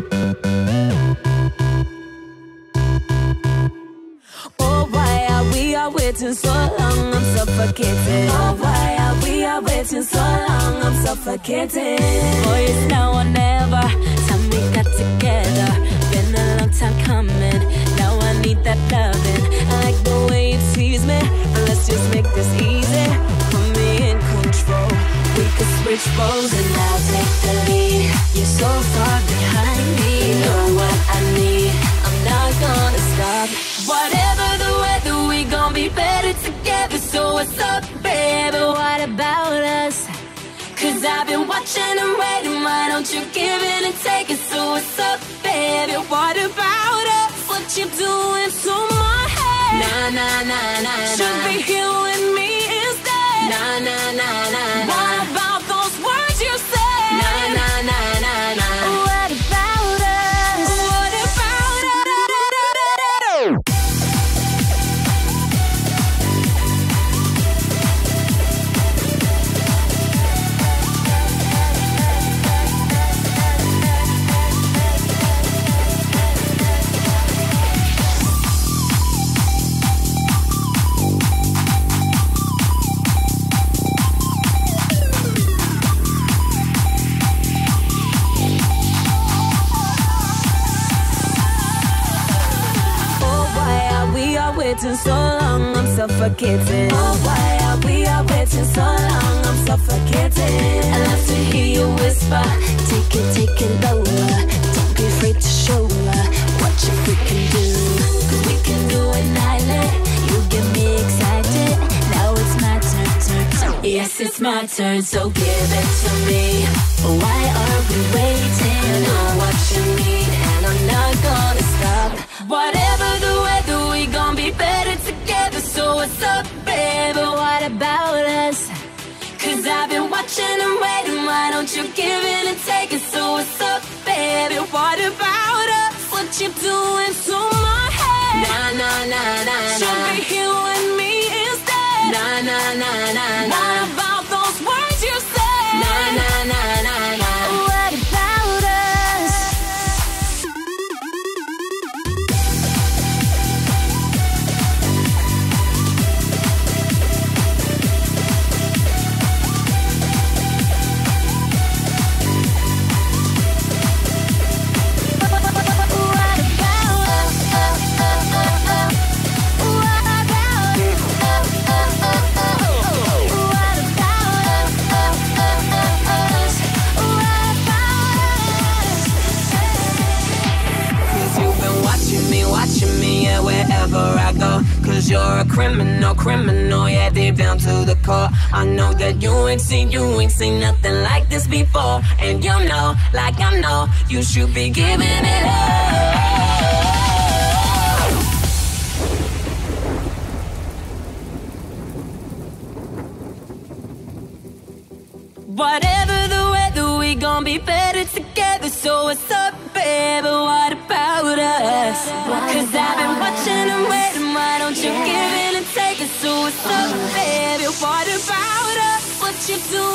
Oh, why are we are waiting so long? I'm suffocating. Oh, why are we are waiting so long? I'm suffocating. Boy, it's now or never. Time we got together. Been a long time coming. Now I need that loving. I like the way you tease me, but let's just make this easy. Put me in control. We could switch roles and I'll take the lead. You're so far behind me. You know what I need. I'm not gonna stop. Whatever the weather, we gon' be better together. So what's up, baby? What about us? Cause I've been watching and waiting. Why don't you give it and take it? So what's up, baby? What about us? What you doing to my head? Nah, nah, nah, nah. Should be here with me instead. Nah, nah, nah, nah. What about those words you said? Nah, nah, nah, nah, nah. What about us? What about us? Waiting so long, I'm suffocating. Oh, why are we are waiting so long? I'm suffocating. I love to hear you whisper. Take it lower. Don't be afraid to show her what you freaking do. Cause we can do it nightly. You get me excited. Now it's my turn. Yes, it's my turn, so give it to me. Why are we waiting? I know what you need, and I'm not gonna stop. Whatever the weather, we gon' be better together. So what's up, baby? What about us? Cause I've been watching and waiting. Why don't you give it and take it? So what's up, baby? What about us? What you doing to my head? Nah, nah, nah, nah. Should be here with me instead. Nah, nah, nah, nah, nah. What about those words you said? Nah, nah, nah, nah, nah. What about us? Watching me, yeah, wherever I go. Cause you're a criminal, yeah, deep down to the core. I know that you ain't seen nothing like this before. And you know, like I know, you should be giving it up. Whatever the weather, we gon' be better together. So what's up, baby? What about us? Cause I've been watching and waiting. Why don't you give it and take it? So what's up, baby? What about us? What you doing?